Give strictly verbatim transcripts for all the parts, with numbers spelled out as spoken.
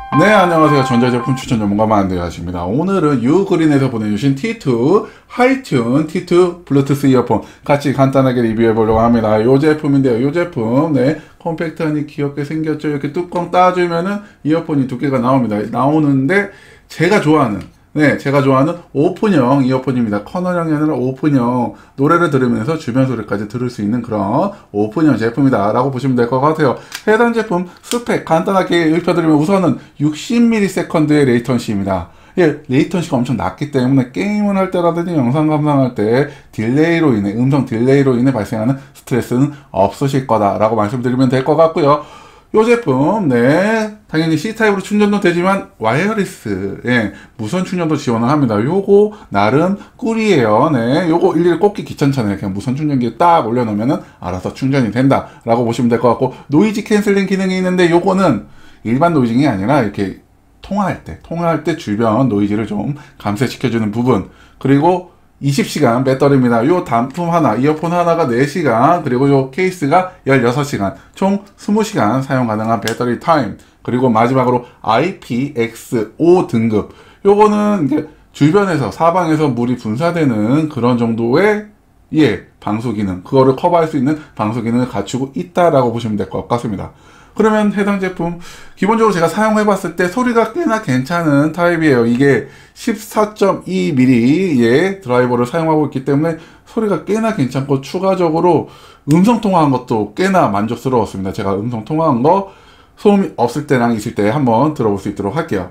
네, 안녕하세요. 전자제품 추천 전문가 만대하십니다. 오늘은 유그린에서 보내주신 티 투 하이튠 티 투 블루투스 이어폰 같이 간단하게 리뷰해 보려고 합니다. 이 제품인데요. 이 제품, 네, 컴팩트하니 귀엽게 생겼죠. 이렇게 뚜껑 따주면은 이어폰이 두께가 나옵니다. 나오는데 제가 좋아하는 네, 제가 좋아하는 오픈형 이어폰입니다. 커널형이 아니라 오픈형, 노래를 들으면서 주변 소리까지 들을 수 있는 그런 오픈형 제품이다 라고 보시면 될 것 같아요. 해당 제품 스펙 간단하게 읊어드리면 우선은 육십 밀리세컨드의 레이턴시입니다. 예, 레이턴시가 엄청 낮기 때문에 게임을 할 때라든지 영상 감상할 때 딜레이로 인해, 음성 딜레이로 인해 발생하는 스트레스는 없으실 거다라고 말씀드리면 될 것 같고요. 이 제품, 네, 당연히 C타입으로 충전도 되지만 와이어리스, 예, 무선 충전도 지원을 합니다. 요거 나름 꿀이에요. 네, 요거 일일이 꽂기 귀찮잖아요. 그냥 무선 충전기에 딱 올려놓으면은 알아서 충전이 된다 라고 보시면 될 것 같고, 노이즈 캔슬링 기능이 있는데 요거는 일반 노이징이 아니라 이렇게 통화할 때 통화할 때 주변 노이즈를 좀 감쇄시켜주는 부분, 그리고 이십 시간 배터리입니다. 요 단품 하나, 이어폰 하나가 네 시간, 그리고 요 케이스가 십육 시간, 총 이십 시간 사용 가능한 배터리 타임, 그리고 마지막으로 아이 피 엑스 오 등급. 요거는 이제 주변에서, 사방에서 물이 분사되는 그런 정도의, 예, 방수 기능, 그거를 커버할 수 있는 방수 기능을 갖추고 있다라고 보시면 될 것 같습니다. 그러면 해당 제품 기본적으로 제가 사용해 봤을 때 소리가 꽤나 괜찮은 타입이에요. 이게 십사 점 이 밀리미터의 드라이버를 사용하고 있기 때문에 소리가 꽤나 괜찮고, 추가적으로 음성 통화한 것도 꽤나 만족스러웠습니다. 제가 음성 통화한 거 소음이 없을 때랑 있을 때 한번 들어볼 수 있도록 할게요.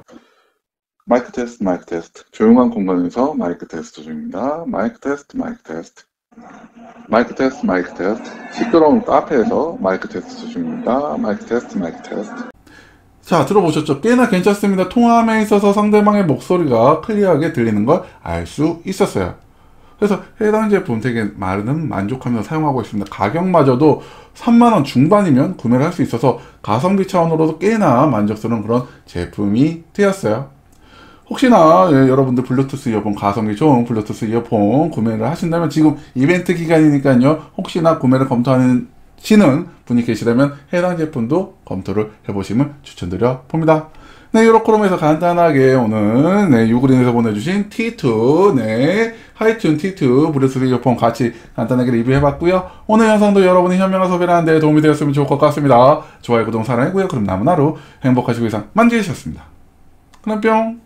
마이크 테스트, 마이크 테스트. 조용한 공간에서 마이크 테스트 중입니다. 마이크 테스트, 마이크 테스트. 마이크 테스트, 마이크 테스트. 시끄러운 카페에서 마이크 테스트 중입니다. 마이크 테스트, 마이크 테스트. 자, 들어보셨죠? 꽤나 괜찮습니다. 통화함에 있어서 상대방의 목소리가 클리어하게 들리는 걸 알 수 있었어요. 그래서 해당 제품 되게 많은 만족하면서 사용하고 있습니다. 가격마저도 삼만 원 중반이면 구매를 할 수 있어서 가성비 차원으로도 꽤나 만족스러운 그런 제품이 되었어요. 혹시나, 예, 여러분들 블루투스 이어폰, 가성비 좋은 블루투스 이어폰 구매를 하신다면 지금 이벤트 기간이니까요, 혹시나 구매를 검토하는 시는 분이 계시다면 해당 제품도 검토를 해보시면 추천드려 봅니다. 네, 이렇게 해서 간단하게 오늘, 네, 유그린에서 보내주신 티 투, 네, 하이튠 티 투 블루투스 이어폰 같이 간단하게 리뷰해봤고요. 오늘 영상도 여러분이 현명한 소비를 하는 데 도움이 되었으면 좋을 것 같습니다. 좋아요, 구독, 사랑해고요. 그럼 남은 하루 행복하시고 이상 만지셨습니다. 그럼 뿅!